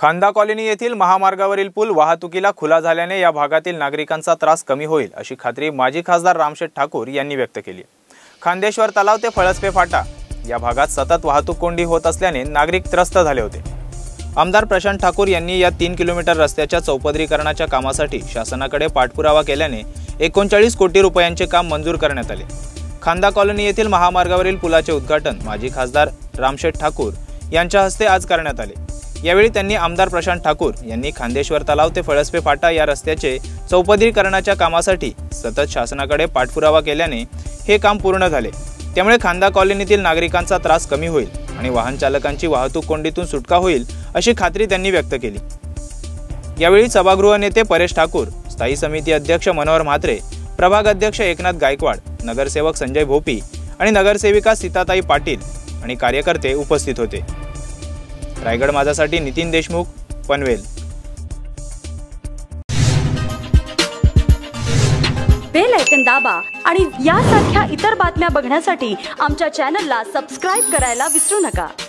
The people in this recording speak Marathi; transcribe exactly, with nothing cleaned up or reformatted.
खांदा कॉलनी येथील महामार्गावरील पूल वाहतुकीला खुला झाल्याने या भागातील नागरिकांचा त्रास कमी होईल अशी खात्री माजी खासदार रामशेठ ठाकूर यांनी व्यक्त केली। खांदेश्वर तलाव ते फळसपे फाटा या भागात सतत वाहतूक कोंडी होत असल्याने नागरिक त्रस्त झाले होते। आमदार प्रशांत ठाकूर यांनी या तीन किलोमीटर रस्त्याच्या चौपदरीकरणाच्या कामासाठी शासनाकडे पाठपुरावा केल्याने एकोणचाळीस कोटी रुपयांचे काम मंजूर करण्यात आले। खांदा कॉलनी येथील महामार्गावरील पुलाचे उद्घाटन माजी खासदार रामशेठ ठाकूर यांच्या हस्ते आज करण्यात आले। यावेळी त्यांनी आमदार प्रशांत ठाकूर यांनी खांदेश्वर तलाव ते फळसपे फाटा या रस्त्याचे चौपदरीकरणाच्या कामासाठी सतत शासनाकडे पाठपुरावा केल्याने हे काम पूर्ण झाले। त्यामुळे खांदा कॉलनीतील नागरिकांचा त्रास कमी होईल आणि वाहन चालकांची वाहतूक कोंडीतून सुटका होईल अशी खात्री त्यांनी व्यक्त केली। यावेळी सभागृह नेते परेश ठाकूर, स्थायी समिती अध्यक्ष मनोहर म्हात्रे, प्रभाग अध्यक्ष एकनाथ गायकवाड, नगरसेवक संजय भोपी आणि नगरसेविका सीताताई पाटील आणि कार्यकर्ते उपस्थित होते। रायगड माझासाठी नितीन देशमुख, पनवेल। बेल आयकॉन दाबा आणि यासारख्या इतर बातम्या बघण्यासाठी आमच्या चॅनलला सबस्क्राइब करायला विसरू नका।